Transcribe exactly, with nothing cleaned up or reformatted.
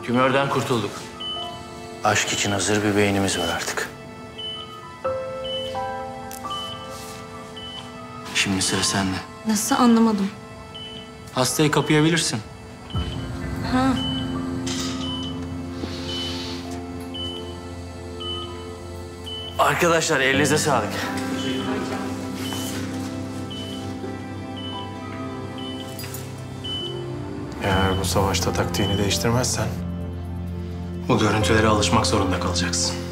Tümörden kurtulduk. Aşk için hazır bir beynimiz var artık. Şimdi sıra sende. Nasıl anlamadım. Hastayı kapayabilirsin. Ha. Arkadaşlar elinize sağlık. Eğer bu savaşta taktiğini değiştirmezsen bu görüntülere alışmak zorunda kalacaksın.